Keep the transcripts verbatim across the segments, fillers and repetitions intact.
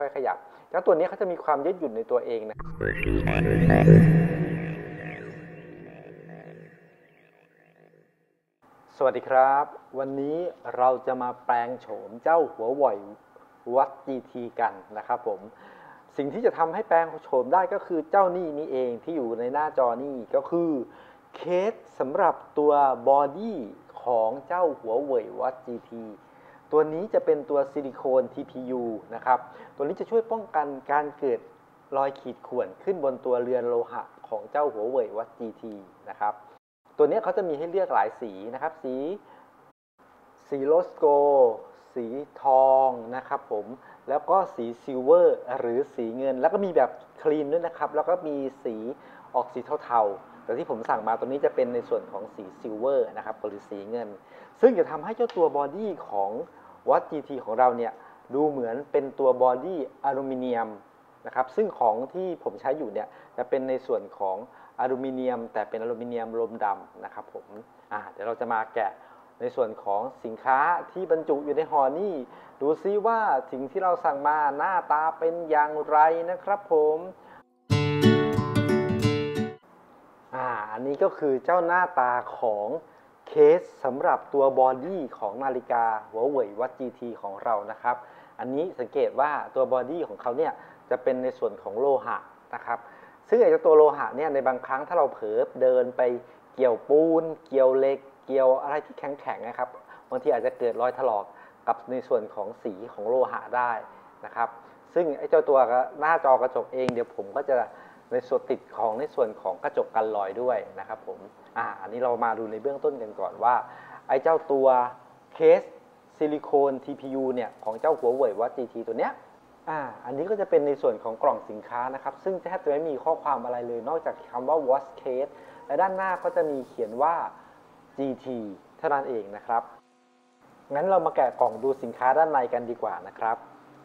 อยๆขยับเจ้าตัวนี้เขาจะมีความยืดหยุ่นในตัวเองนะสวัสดีครับวันนี้เราจะมาแปลงโฉมเจ้าหัวไหววัด จี ที กันนะครับผมสิ่งที่จะทำให้แปลงโฉมได้ก็คือเจ้านี่นี่เองที่อยู่ในหน้าจอนี่ก็คือเคสสำหรับตัวบอดี้ของเจ้าหัวเว่ยวัด จี ที ตัวนี้จะเป็นตัวซิลิโคน ที พี ยู นะครับตัวนี้จะช่วยป้องกันการเกิดรอยขีดข่วนขึ้นบนตัวเรือนโลหะของเจ้าหัวเว่ยวัด จี ที นะครับตัวนี้เขาจะมีให้เลือกหลายสีนะครับสีสีโรสโกสีทองนะครับผมแล้วก็สีซิลเวอร์หรือสีเงินแล้วก็มีแบบคลีนด้วยนะครับแล้วก็มีสีออกสีเทาๆแต่ที่ผมสั่งมาตัวนี้จะเป็นในส่วนของสีซิลเวอร์นะครับหรือสีเงินซึ่งจะทำให้เจ้าตัวบอดี้ของวัด จี ที ของเราเนี่ยดูเหมือนเป็นตัวบอดี้อลูมิเนียมนะครับซึ่งของที่ผมใช้อยู่เนี่ยจะเป็นในส่วนของอลูมิเนียมแต่เป็นอลูมิเนียมลมดำนะครับผมอ่าเดี๋ยวเราจะมาแกะในส่วนของสินค้าที่บรรจุอยู่ในห่อนี่ดูซิว่าสิ่งที่เราสั่งมาหน้าตาเป็นอย่างไรนะครับผมอ่าอันนี้ก็คือเจ้าหน้าตาของเคสสำหรับตัวบอดี้ของนาฬิกาหัวเว่ยวัด จี ที ของเรานะครับอันนี้สังเกตว่าตัวบอดี้ของเขาเนี่ยจะเป็นในส่วนของโลหะนะครับซึ่งไอ้ตัวโลหะเนี่ยในบางครั้งถ้าเราเผลอเดินไปเกี่ยวปูนเกี่ยวเหล็กเกี่ยวอะไรที่แข็งๆนะครับบางทีอาจจะเกิดรอยถลอกกับในส่วนของสีของโลหะได้นะครับซึ่งไอ้เจ้าตัวหน้าจอกระจกเองเดี๋ยวผมก็จะในส่วนติดของในส่วนของกระจกกันรอยด้วยนะครับผมอ่าอันนี้เรามาดูในเบื้องต้นกันก่อนว่าไอ้เจ้าตัวเคสซิลิโคน ที พี ยู เนี่ยของเจ้าหัวเว่ยวัด จี ที ตัวเนี้ยอ่าอันนี้ก็จะเป็นในส่วนของกล่องสินค้านะครับซึ่งแทบจะไม่มีข้อความอะไรเลยนอกจากคำว่า watch case และด้านหน้าก็จะมีเขียนว่า จี ที เท่านั้นเองนะครับงั้นเรามาแกะกล่องดูสินค้าด้านในกันดีกว่านะครับ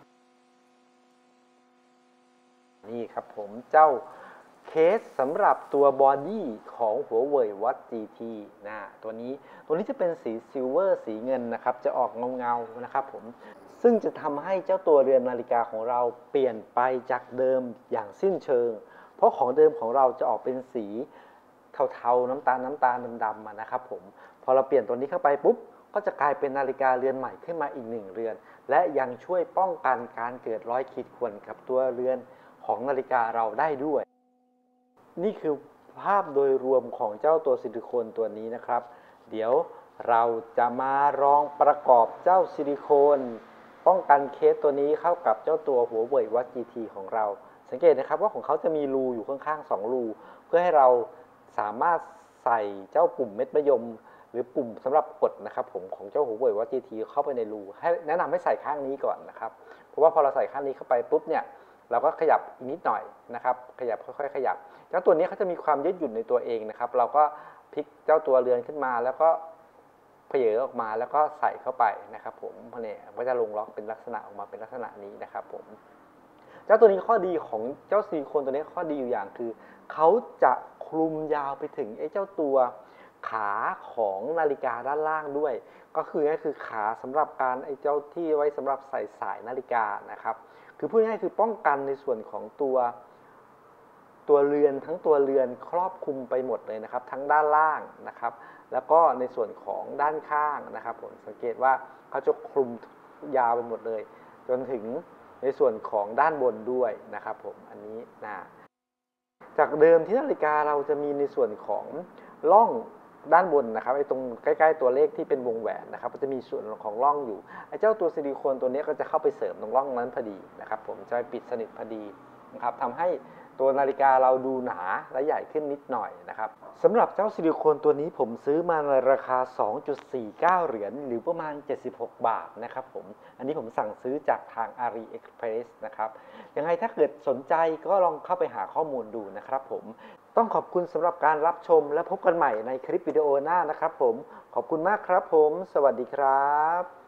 นี่ครับผมเจ้าเคสสำหรับตัวบอดี้ของหัวเว่ยวัด จี ที นะตัวนี้ตัวนี้จะเป็นสีซิลเวอร์สีเงินนะครับจะออกเงาๆนะครับผมซึ่งจะทำให้เจ้าตัวเรือนนาฬิกาของเราเปลี่ยนไปจากเดิมอย่างสิ้นเชิงเพราะของเดิมของเราจะออกเป็นสีเทาๆน้ำตาลน้ำตาลดำๆนะครับผมพอเราเปลี่ยนตัวนี้เข้าไปปุ๊บก็จะกลายเป็นนาฬิกาเรือนใหม่ขึ้นมาอีกหนึ่งเรือนและยังช่วยป้องกันการเกิดรอยขีดข่วนกับตัวเรือนของนาฬิกาเราได้ด้วยนี่คือภาพโดยรวมของเจ้าตัวซิลิโคนตัวนี้นะครับเดี๋ยวเราจะมาลองประกอบเจ้าซิลิโคนป้องกันเคสตัวนี้เข้ากับเจ้าตัวหัวเว่ยวัด จี ที ของเราสังเกตนะครับว่าของเขาจะมีรูอยู่ข้างๆสองรูเพื่อให้เราสามารถใส่เจ้าปุ่มเม็ดมะยมหรือปุ่มสำหรับกดนะครับผมของเจ้าหัวเว่ยวัด จี ที เข้าไปในรูให้แนะนำให้ใส่ข้างนี้ก่อนนะครับเพราะว่าพอเราใส่ข้างนี้เข้าไปปุ๊บเนี่ยเราก็ขยับอีกนิดหน่อยนะครับขยับค่อยๆขยับเจ้าตัวนี้เขาจะมีความยืดหยุ่นในตัวเองนะครับเราก็พลิกเจ้าตัวเรือนขึ้นมาแล้วก็เผยออกมาแล้วก็ใส่เข้าไปนะครับผมเนี่ยก็จะลงล็อกเป็นลักษณะออกมาเป็นลักษณะนี้นะครับผมเจ้าตัวนี้ข้อดีของเจ้าซิลิโคนตัวนี้ข้อดีอยู่อย่างคือเขาจะคลุมยาวไปถึงไอ้เจ้าตัวขาของนาฬิกาด้านล่างด้วยก็คือนี่คือขาสำหรับการไอ้เจ้าที่ไว้สำหรับใส่สายนาฬิกานะครับคือพูดง่ายๆคือป้องกันในส่วนของตัวตัวเรือนทั้งตัวเรือนครอบคลุมไปหมดเลยนะครับทั้งด้านล่างนะครับแล้วก็ในส่วนของด้านข้างนะครับผมสังเกตว่าเขาจะคลุมยาวไปหมดเลยจนถึงในส่วนของด้านบนด้วยนะครับผมอันนี้นะจากเดิมที่นาฬิกาเราจะมีในส่วนของร่องด้านบนนะครับไอ้ตรงใกล้ๆตัวเลขที่เป็นวงแหวนนะครับก็จะมีส่วนของร่องอยู่ไอ้เจ้าตัวซิลิโคนตัวนี้ก็จะเข้าไปเสริมตรงร่องนั้นพอดีนะครับผมจะปิดสนิทพอดีนะครับทำให้ตัวนาฬิกาเราดูหนาและใหญ่ขึ้นนิดหน่อยนะครับสำหรับเจ้าซิลิโคนตัวนี้ผมซื้อมาในราคา สองจุดสี่เก้า เหรียญหรือประมาณเจ็ดสิบหกบาทนะครับผมอันนี้ผมสั่งซื้อจากทาง AliExpress นะครับยังไงถ้าเกิดสนใจก็ลองเข้าไปหาข้อมูลดูนะครับผมต้องขอบคุณสำหรับการรับชมและพบกันใหม่ในคลิปวิดีโอหน้านะครับผมขอบคุณมากครับผมสวัสดีครับ